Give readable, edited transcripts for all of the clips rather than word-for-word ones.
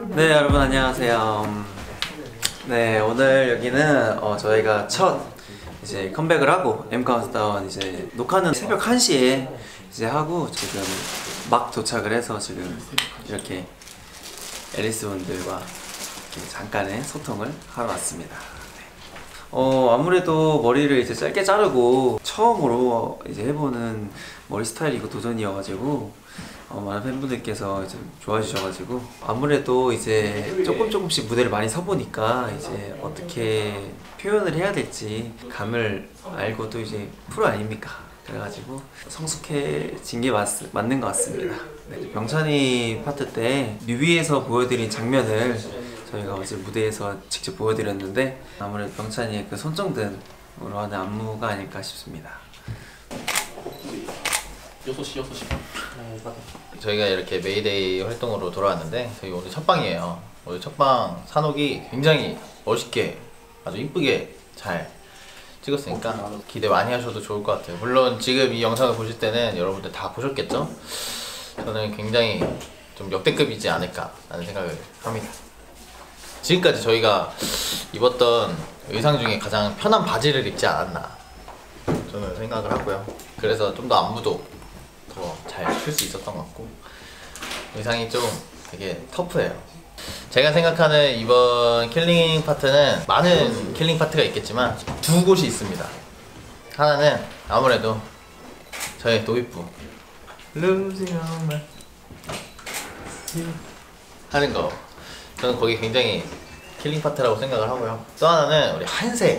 네, 여러분 안녕하세요. 네, 오늘 여기는 저희가 첫 이제 컴백을 하고 M 카운트다운 이제 녹화는 새벽 1시에 이제 하고 지금 막 도착을 해서 지금 이렇게 앨리스 분들과 잠깐의 소통을 하러 왔습니다. 네. 아무래도 머리를 이제 짧게 자르고 처음으로 이제 해보는 머리 스타일이고 도전이어가지고 많은 팬분들께서 이제 좋아해 주셔가지고 아무래도 이제 조금씩 무대를 많이 서보니까 이제 어떻게 표현을 해야 될지 감을 알고 또 이제 프로 아닙니까? 그래가지고 성숙해진 게 맞는 것 같습니다. 네, 병찬이 파트 때 뮤비에서 보여드린 장면을 저희가 어제 무대에서 직접 보여드렸는데 아무래도 병찬이의 그 손정등으로 하는 안무가 아닐까 싶습니다. 6시 저희가 이렇게 메이데이 활동으로 돌아왔는데 저희 오늘 첫방이에요. 오늘 첫방 산옥이 굉장히 멋있게 아주 이쁘게 잘 찍었으니까 기대 많이 하셔도 좋을 것 같아요. 물론 지금 이 영상을 보실 때는 여러분들 다 보셨겠죠? 저는 굉장히 좀 역대급이지 않을까 라는 생각을 합니다. 지금까지 저희가 입었던 의상 중에 가장 편한 바지를 입지 않았나 저는 생각을 하고요. 그래서 좀 더 안무도 더 잘 풀 수 있었던 것 같고 의상이 좀 되게 터프해요. 제가 생각하는 이번 킬링 파트는 많은 킬링 파트가 있겠지만 두 곳이 있습니다. 하나는 아무래도 저의 도입부 Losing All My 하는 거 저는 거기 굉장히 킬링 파트라고 생각을 하고요. 또 하나는 우리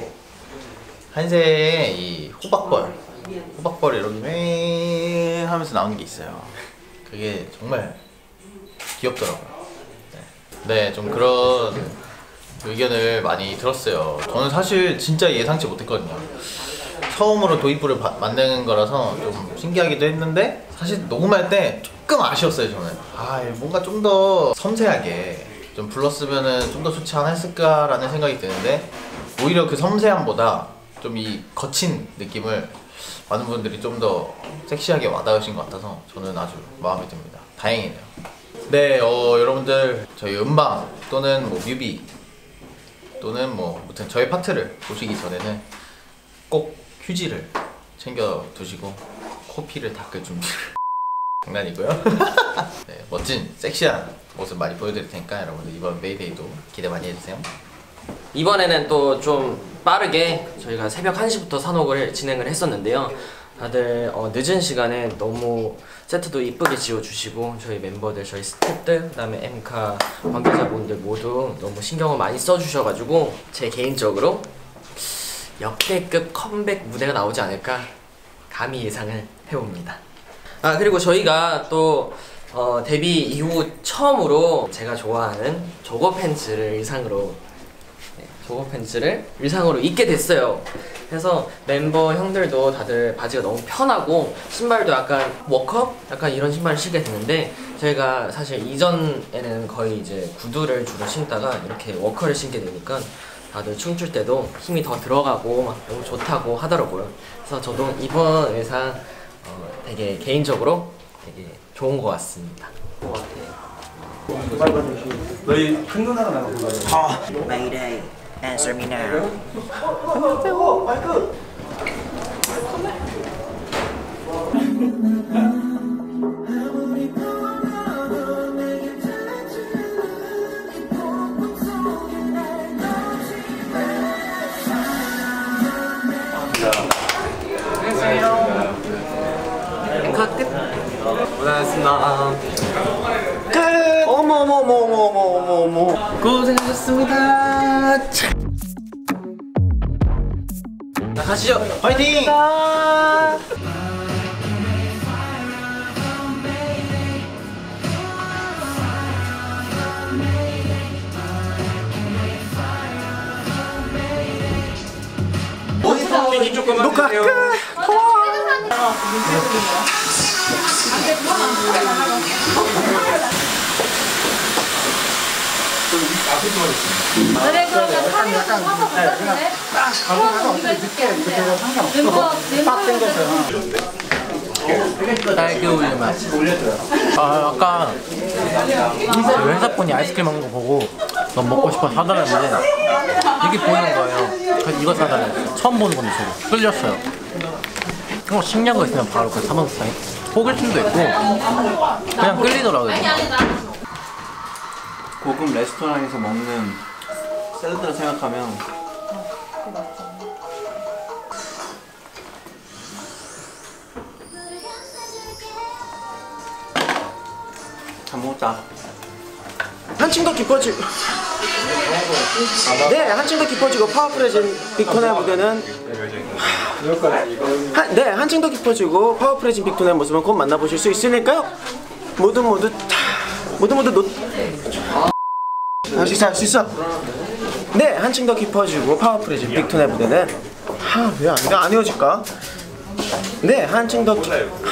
한세의 이 호박벌 이렇게 맹 하면서 나오는 게 있어요. 그게 정말 귀엽더라고요. 네, 좀 그런 의견을 많이 들었어요. 저는 사실 진짜 예상치 못했거든요. 처음으로 도입부를 만드는 거라서 좀 신기하기도 했는데 사실 녹음할 때 조금 아쉬웠어요. 저는 뭔가 좀 더 섬세하게 좀 불렀으면 좀 더 좋지 않았을까라는 생각이 드는데 오히려 그 섬세함보다 좀 이 거친 느낌을 많은 분들이 좀 더 섹시하게 와닿으신 것 같아서 저는 아주 마음에 듭니다. 다행이네요. 네, 여러분들 저희 음방 또는 뭐 뮤비 또는 뭐 아무튼 저희 파트를 보시기 전에는 꼭 휴지를 챙겨 두시고 코피를 닦을 준비를 장난이고요. 네, 멋진 섹시한 모습 많이 보여드릴 테니까 여러분들 이번 메이데이도 기대 많이 해주세요. 이번에는 또 좀 빠르게 저희가 새벽 1시부터 산옥을 진행을 했었는데요. 다들 늦은 시간에 너무 세트도 이쁘게 지어주시고 저희 멤버들, 저희 스태프들, 그 다음에 엠카 관계자분들 모두 너무 신경을 많이 써주셔가지고 제 개인적으로 역대급 컴백 무대가 나오지 않을까 감히 예상을 해봅니다. 그리고 저희가 또 데뷔 이후 처음으로 제가 좋아하는 조거 팬츠를 의상으로 입게 됐어요. 그래서 멤버 형들도 다들 바지가 너무 편하고 신발도 약간 워커? 약간 이런 신발을 신게 됐는데 저희가 사실 이전에는 거의 이제 구두를 주로 신다가 이렇게 워커를 신게 되니까 다들 춤출 때도 힘이 더 들어가고 막 너무 좋다고 하더라고요. 그래서 저도 이번 의상 되게 개인적으로 되게 좋은 것 같습니다. 너희 큰 누나가 나가고 Mayday, answer me now. 마이크. 앵커 끝! 고생하셨습니다. 끝. 어머. 고생하셨습니다. 가시죠. 화이팅. 녹화 끝! 그래 그러면 사진을 좀 사서 붙였는데 그럼 우리가 해줄게 멤버 멤버 딸기 우유 맛. 아 아까 그 회사분이 아이스크림 먹는 거 보고 너무 먹고 싶어 사달라는데 이게 보이는 거예요. 그래서 이거 사달라고. 처음 보는 건데 저도 끌렸어요. 신기한 거 있으면 바로 그 사먹는 스타일. 호기심도 있고 그냥 끌리더라고요. 고급 레스토랑에서 먹는 샐러드를 생각하면 잘 먹었다. 한층 더 깊어지고 네 한층 더 깊어지고 파워풀해진 빅톤의 무대는 한층 더 깊어지고 파워풀해진 빅톤의 모습은 곧 만나보실 수 있으니까요. 모두 할 수 있어. 네 한층 더 깊어지고 파워풀해진 빅톤의 무대는 왜 안 헤어질까? 네 한층 더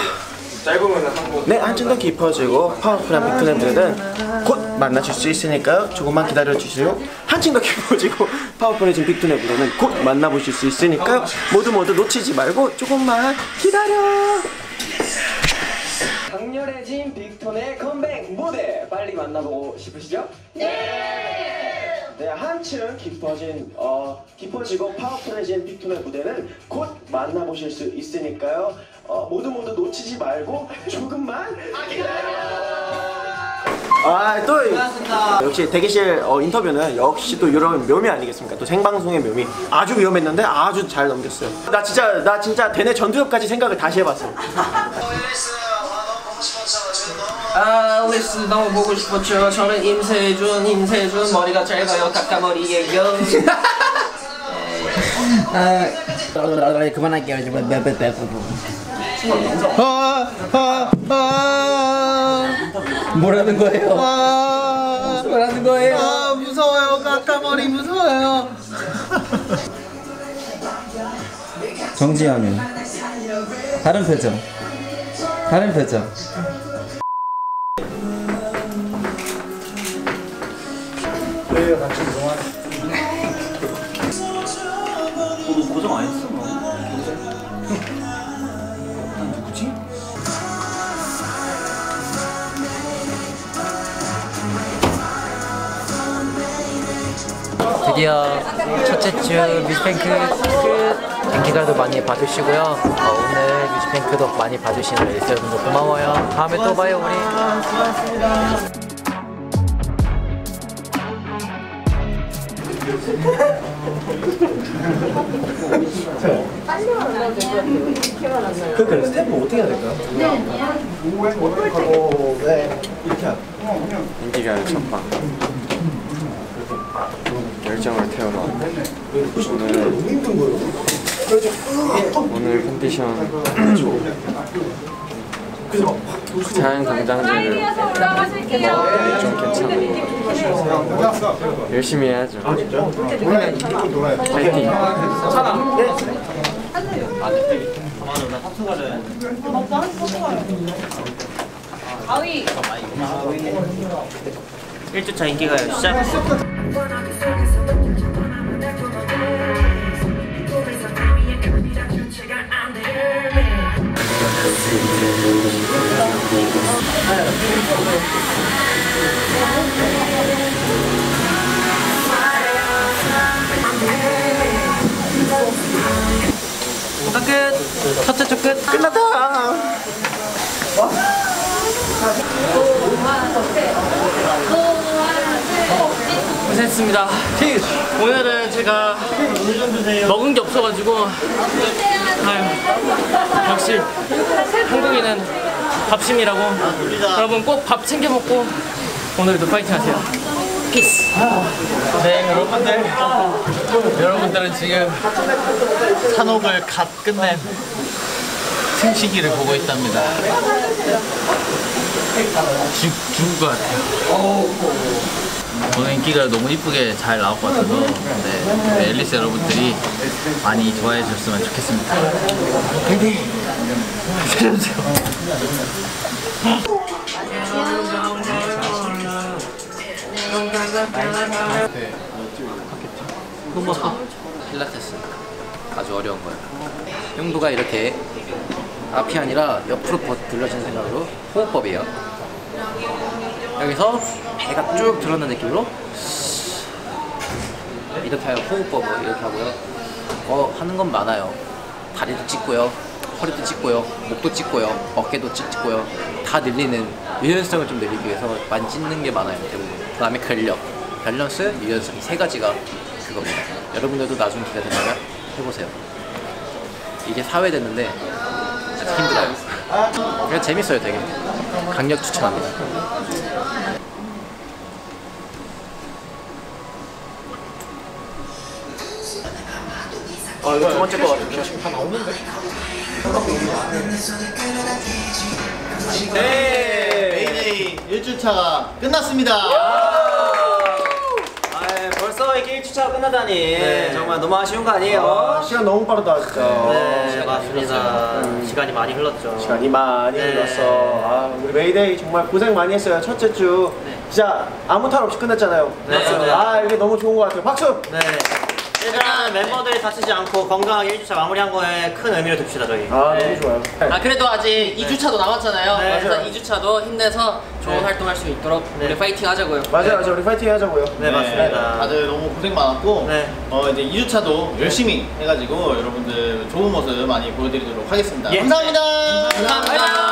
깊어지고 파워풀한 빅톤의 무대는 곧 만나실 수 있으니까요. 조금만 기다려주세요. 한층 더 깊어지고 파워풀해진 빅톤의 무대는 곧 만나보실 수 있으니까요. 모두 놓치지 말고 조금만 기다려. 강렬해진 빅톤의 컴백 무대 빨리 만나보고 싶으시죠? 네, 한층 깊어지고 파워풀해진 빅톤의 무대는 곧 만나보실 수 있으니까요. 모두 놓치지 말고 조금만 기다려. 또 역시 대기실 인터뷰는 역시 또 이런 묘미 아니겠습니까? 또 생방송의 묘미. 아주 위험했는데 아주 잘 넘겼어요. 나 진짜 대내 전두엽까지 생각을 다시 해봤어. 리스 너무 보고 싶었죠. 저는 임세준 머리가 짧아요. 까까머리예요. 그만할게요. 뭐라는 거예요? 뭐라는 거예요? 무서워요. 까까머리 무서워요. 정지하면 다른 표정. 너 고정 안 했어? 누구지? 드디어 첫째 주 뮤직뱅크 끝. 인기가도 많이 봐주시고요. 오늘 뮤직뱅크도 많이 봐주시는 레이스 여러분들 고마워요. 다음에 또 봐요 우리. 그 스텝은 어떻게 해야 될까요? 인기가요 첫방 열정을 태우러 오늘 컨디션 자연 강장제를 좀 괜찮아요. 열심히 해야죠. 파이팅. 가위 1주차 인기가요 시작. 끝. 첫째 주 끝. 끝났다. 고생했습니다. 오늘은 제가 먹은 게 없어가지고 역시 한국인은 밥심이라고. 여러분 꼭 밥 챙겨 먹고 오늘도 파이팅 하세요. 피스. 네 여러분들은 지금 산옥을 갓 끝낸 승식이를 보고 있답니다. 죽을 것 같아요. 오늘 인기가 너무 이쁘게 잘 나올 것 같아서 네, 앨리스 여러분들이 많이 좋아해 주셨으면 좋겠습니다. 파이팅! 살려주세요. 필라테스 아주 어려운 거예요. 형도가 이렇게 앞이 아니라 옆으로 돌려지는 생각으로 호흡법이에요. 여기서 배가 쭉 들어오는 느낌으로 이렇게 하여 호흡법을 이렇게 하고요. 하는 건 많아요. 다리도 찍고요, 허리도 찍고요, 목도 찍고요, 어깨도 찍고요. 다 늘리는 유연성을 좀 늘리기 위해서 많이 찍는 게 많아요. 대부분. 그 다음에 근력, 밸런스, 유연성 이 세 가지가 그겁니다. 여러분들도 나중에 기회가 된다면 해보세요. 이게 4회 됐는데 아직 힘들어요. 그냥 재밌어요. 되게 강력 추천합니다. 이거 두 번째 거 같은데 지금 다 나오는데? 네, 메이데이 1주차가 끝났습니다. 벌써 이렇게 1주차가 끝나다니 정말 너무 아쉬운 거 아니에요? 시간 너무 빠르다 진짜. 네, 맞습니다. 시간이 많이 흘렀죠. 시간이 많이 흘렀어. 우리 메이데이 정말 고생 많이 했어요. 첫째 주 진짜 아무 탈 없이 끝냈잖아요. 맞습니다. 이게 너무 좋은 것 같아요. 박수! 네. 일단 멤버들이 다치지 않고 건강하게 1주차 마무리한 거에 큰 의미를 둡시다 저희. 너무 좋아요. 그래도 아직 2주차도 남았잖아요. 네. 그래서 2주차도 힘내서 좋은 활동할 수 있도록 우리 파이팅 하자고요. 맞아요. 우리 파이팅 하자고요. 네, 맞습니다. 다들 너무 고생 많았고 네. 이제 2주차도 열심히 해가지고 여러분들 좋은 모습 많이 보여드리도록 하겠습니다. 예. 감사합니다. 감사합니다.